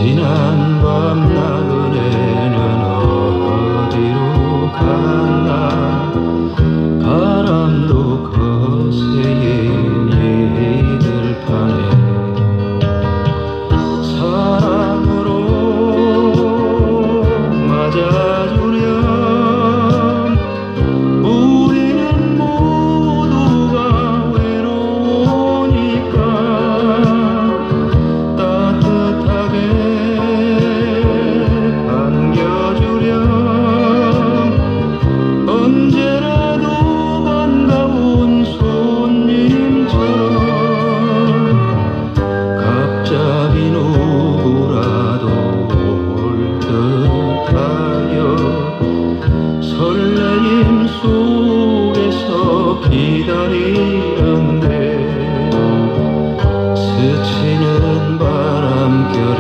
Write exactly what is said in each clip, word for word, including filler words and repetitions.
지난 밤 나그네는 어디로 갔나. 바람도 거세게 들판에 사랑으로 맞아주렴. 우리는 모두가 외로우니까 따뜻하게 반겨주렴. 언제라도 반가운 손님처럼 갑자기 누구라도 올 듯하여 설레임 속에서 기다리는데 스치는 바람결에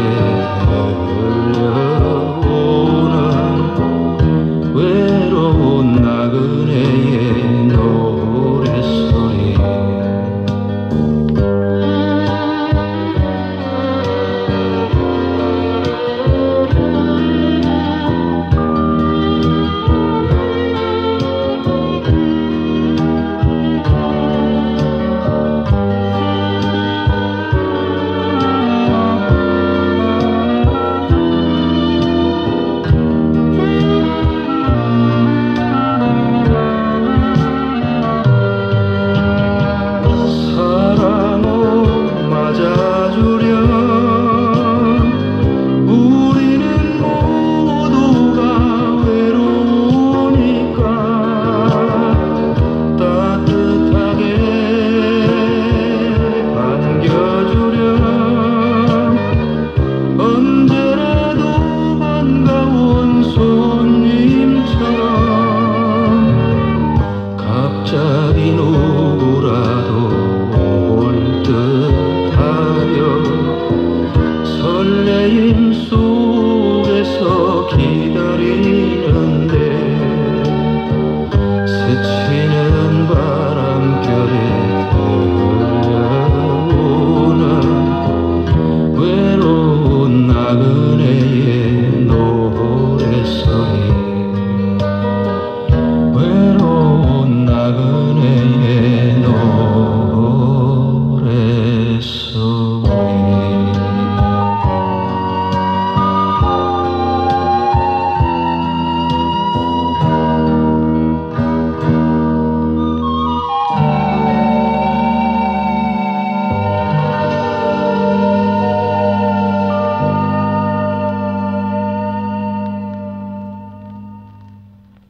흘려오는 외로운 나그네의 노랫소리. 우리는 모두가 외로우니까 따뜻하게 반겨주렴. 언제라도 반가운 손님처럼 갑자기 누구라도 올 듯하여 설레임 속에서 기다리